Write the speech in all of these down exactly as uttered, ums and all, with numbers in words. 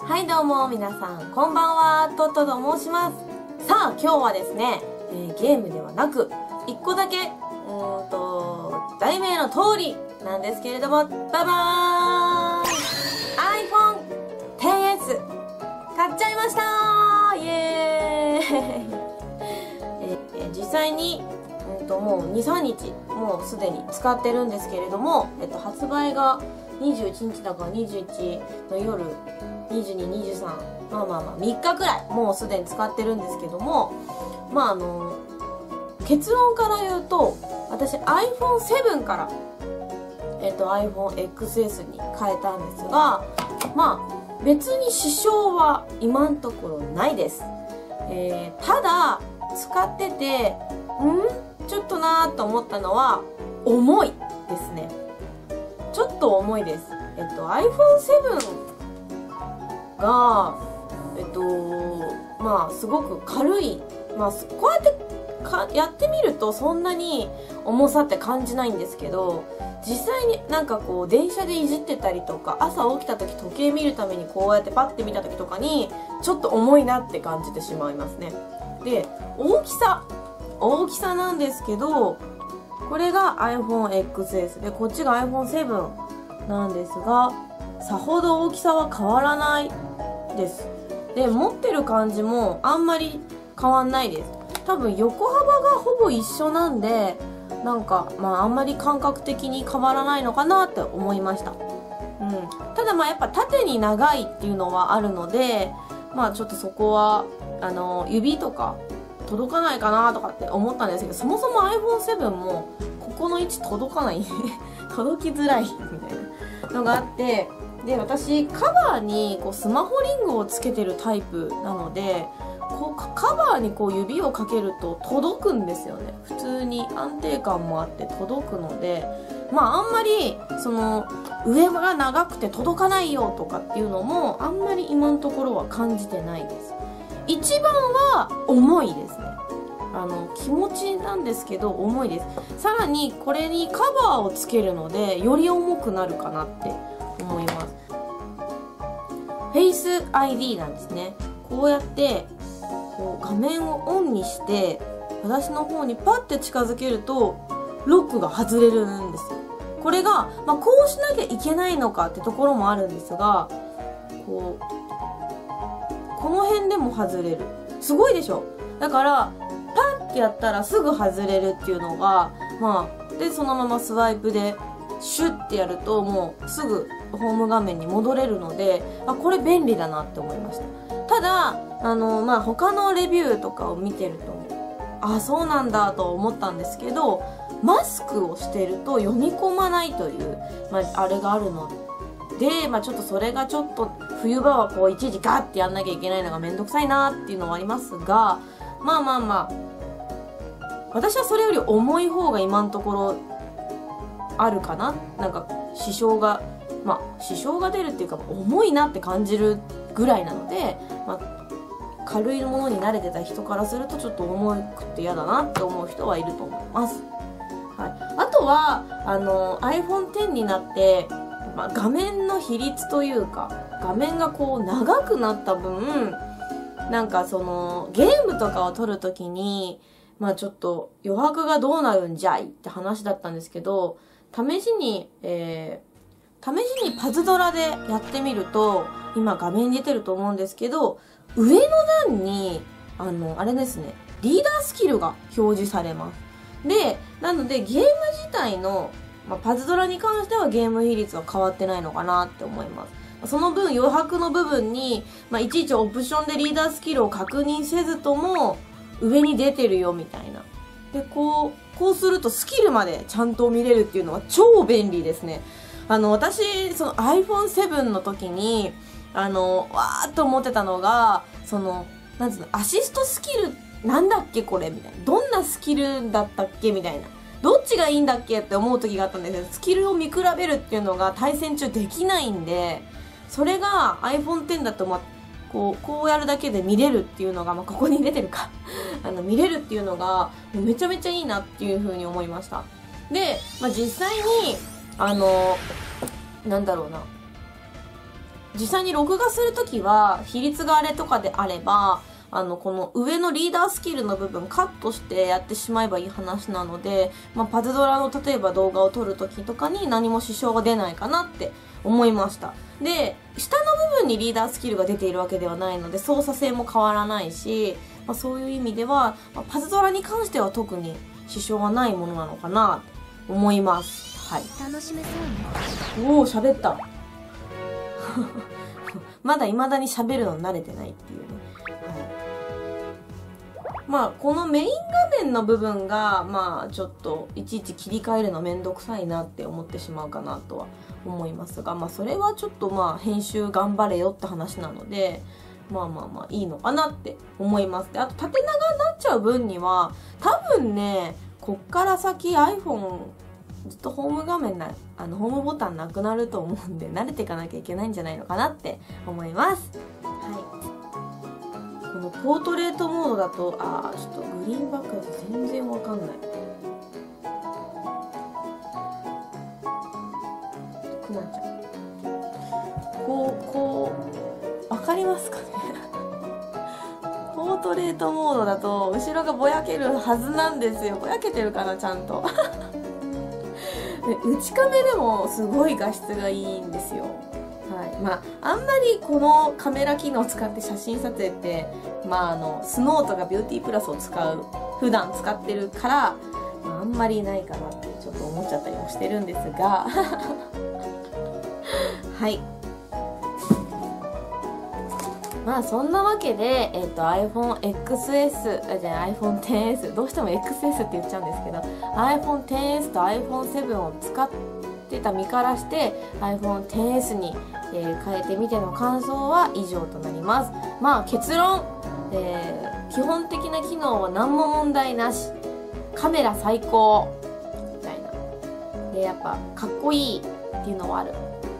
はいどうも皆さんこんばんは、トットと申します。さあ今日はですね、えー、ゲームではなくいっこだけうーんと題名の通りなんですけれども、ババーン アイフォンテンエス 買っちゃいましたー、イエーイえー、実際にうんともうに、さんにちもうすでに使ってるんですけれども、えっと、発売がにじゅういちにちだからにじゅういちの夜にじゅうに、にじゅうさん、まあまあまあみっかくらいもうすでに使ってるんですけども、まああの結論から言うと私 アイフォンセブン からえっと アイフォンエックスエス に変えたんですが、まあ別に支障は今のところないです。えー、ただ使っててんちょっとなーと思ったのは重いですね。ちょっと重いです。えっと アイフォンセブンがえっとまあすごく軽い、まあこうやってかやってみるとそんなに重さって感じないんですけど、実際になんかこう電車でいじってたりとか朝起きた時時計見るためにこうやってパッて見た時とかにちょっと重いなって感じてしまいますね。で大きさ大きさなんですけど、これが アイフォンエックスエス でこっちが アイフォンセブン なんですが、さほど大きさは変わらないです。で持ってる感じもあんまり変わんないです。多分横幅がほぼ一緒なんで、なんかまああんまり感覚的に変わらないのかなって思いました。うん、ただまあやっぱ縦に長いっていうのはあるので、まあちょっとそこはあの指とか届かないかなとかって思ったんですけど、そもそも アイフォンセブン もここの位置届かない届きづらいみたいなのがあって、で私カバーにこうスマホリングをつけてるタイプなので、こうカバーにこう指をかけると届くんですよね。普通に安定感もあって届くので、まああんまりその上が長くて届かないよとかっていうのもあんまり今のところは感じてないです。一番は重いですね。あの気持ちなんですけど重いです。さらにこれにカバーをつけるのでより重くなるかなって思います。フェイス アイディー なんですね。こうやってこう画面をオンにして私の方にパッて近づけるとロックが外れるんですよ。これが、まあ、こうしなきゃいけないのかってところもあるんですが、こうこの辺でも外れる。すごいでしょ。だからパッてやったらすぐ外れるっていうのが、まあでそのままスワイプでシュッてやるともうすぐホーム画面に戻れるので、あこれ便利だなって思いました。ただあのまあ他のレビューとかを見てるとあそうなんだと思ったんですけど、マスクをしてると読み込まないという、まあ、あれがあるので、まあ、ちょっとそれがちょっと冬場はこういちいちガッてやんなきゃいけないのがめんどくさいなっていうのはありますが、まあまあまあ私はそれより重い方が今のところあるかな。なんか支障がまあ支障が出るっていうか重いなって感じるぐらいなので、まあ、軽いものに慣れてた人からするとちょっと重くて嫌だなって思う人はいると思います。はい、あとはあの アイフォンテン になって、まあ、画面の比率というか画面がこう長くなった分、なんかそのゲームとかを撮るときにまあちょっと余白がどうなるんじゃいって話だったんですけど、試しに、えー、試しにパズドラでやってみると、今画面に出てると思うんですけど、上の段にあのあれですね、リーダースキルが表示されます。でなのでゲーム自体の、まあ、パズドラに関してはゲーム比率は変わってないのかなって思います。その分余白の部分に、まあ、いちいちオプションでリーダースキルを確認せずとも上に出てるよみたいな。でこうこうするとスキルまでちゃんと見れるっていうのは超便利ですね。あの私その アイフォンセブン の時にあのわーっと思ってたのが、そのなんつうのアシストスキルなんだっけこれみたいな、どんなスキルだったっけみたいな、どっちがいいんだっけって思う時があったんですけど、スキルを見比べるっていうのが対戦中できないんで、それが アイフォンテン だとまあこうこうやるだけで見れるっていうのが、まあ、ここに出てるかあの見れるっていうのがめちゃめちゃいいなっていう風に思いました。で、まあ、実際にあのなんだろうな実際に録画するときは、比率があれとかであれば、あの、この上のリーダースキルの部分カットしてやってしまえばいい話なので、まあ、パズドラの例えば動画を撮るときとかに何も支障が出ないかなって思いました。で、下の部分にリーダースキルが出ているわけではないので、操作性も変わらないし、まあ、そういう意味では、まあ、パズドラに関しては特に支障がないものなのかなと思います。はい。 楽しめそうね。 おー、喋った。まだ未だに喋るの慣れてないっていうね。まあ、このメイン画面の部分が、まあ、ちょっと、いちいち切り替えるのめんどくさいなって思ってしまうかなとは思いますが、まあ、それはちょっとまあ、編集頑張れよって話なので、まあまあまあ、いいのかなって思います。で、あと、縦長になっちゃう分には、多分ね、こっから先 iPhone、ずっとホーム画面な、あの、ホームボタンなくなると思うんで、慣れていかなきゃいけないんじゃないのかなって思います。はい。このポートレートモードだと、あー、ちょっとグリーンバックだと全然わかんない。くまちゃん。こう、こう、わかりますかねポートレートモードだと、後ろがぼやけるはずなんですよ。ぼやけてるかな、ちゃんと。で内カメでもすごい画質がいいんですよ。はい。まあ、あんまりこのカメラ機能を使って写真撮影って、まあ、あの、スノーとかビューティープラスを使う、普段使ってるから、まあ、あんまりないかなってちょっと思っちゃったりもしてるんですが、はい。まあそんなわけで、えっと iPhone エックスエス、あ、じゃあ iPhone テンエス、どうしても エックスエス って言っちゃうんですけど、iPhone テンエスと iPhone セブンを使ってた身からして、iPhone テンエス に、えー変えてみての感想は以上となります。まあ結論、えー基本的な機能は何も問題なし。カメラ最高。みたいな。で、やっぱかっこいいっていうのはある。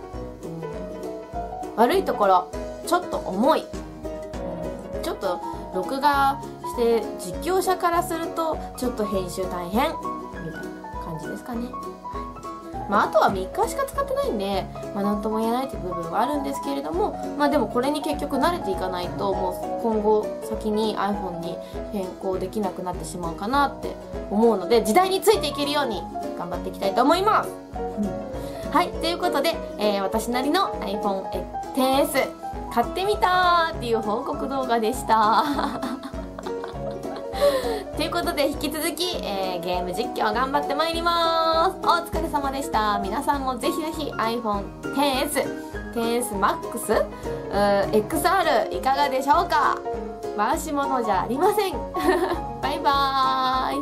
うん、悪いところ、ちょっと重い。うん、ちょっと録画して実況者からするとちょっと編集大変みたいな感じですかね。まあ、あとはみっかしか使ってないんで、まあ、なんとも言えないという部分はあるんですけれども、まあでもこれに結局慣れていかないと、もう今後先に iPhone に変更できなくなってしまうかなって思うので、時代についていけるように頑張っていきたいと思います。はい、ということで、えー、私なりの iPhone テンエス買ってみたーっていう報告動画でした。ということで引き続き、えー、ゲーム実況頑張ってまいります。お疲れ様でした。皆さんもぜひぜひ アイフォンテンエス、テンエスマックス、エックスアール いかがでしょうか。回し物じゃありません。バイバーイ。